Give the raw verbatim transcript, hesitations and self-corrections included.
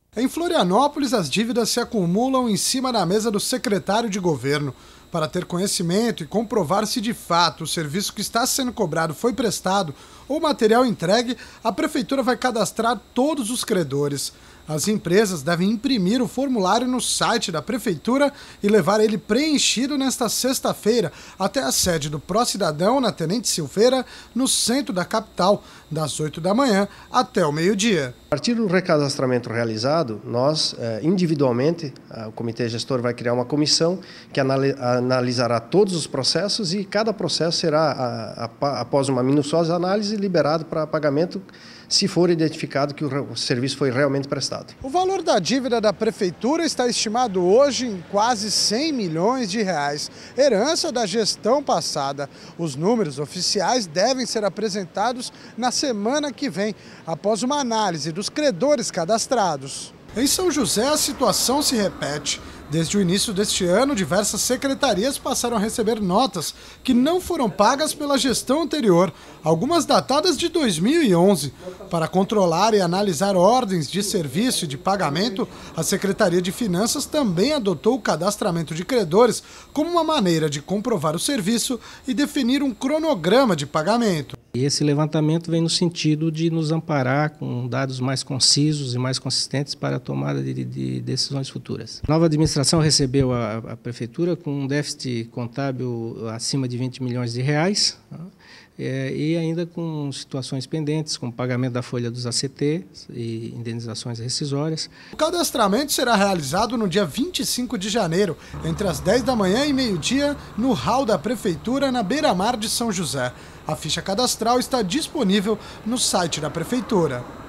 Em Florianópolis, as dívidas se acumulam em cima da mesa do secretário de governo. Para ter conhecimento e comprovar se de fato o serviço que está sendo cobrado foi prestado ou o material entregue, a prefeitura vai cadastrar todos os credores. As empresas devem imprimir o formulário no site da prefeitura e levar ele preenchido nesta sexta-feira até a sede do Pró-Cidadão, na Tenente Silveira, no centro da capital, das oito da manhã até o meio-dia. A partir do recadastramento realizado, nós, individualmente, o comitê gestor vai criar uma comissão que analisará todos os processos e cada processo será, após uma minuciosa análise, liberado para pagamento, se for identificado que o serviço foi realmente prestado. O valor da dívida da prefeitura está estimado hoje em quase cem milhões de reais, herança da gestão passada. Os números oficiais devem ser apresentados na semana que vem, após uma análise dos credores cadastrados. Em São José, a situação se repete. Desde o início deste ano, diversas secretarias passaram a receber notas que não foram pagas pela gestão anterior, algumas datadas de dois mil e onze. Para controlar e analisar ordens de serviço e de pagamento, a Secretaria de Finanças também adotou o cadastramento de credores como uma maneira de comprovar o serviço e definir um cronograma de pagamento. E esse levantamento vem no sentido de nos amparar com dados mais concisos e mais consistentes para a tomada de, de decisões futuras. A nova administração recebeu a, a prefeitura com um déficit contábil acima de vinte milhões de reais, é, e ainda com situações pendentes, como pagamento da folha dos A C T e indenizações rescisórias. O cadastramento será realizado no dia vinte e cinco de janeiro, entre as dez da manhã e meio-dia, no hall da prefeitura, na beira-mar de São José. A ficha cadastral está disponível no site da prefeitura.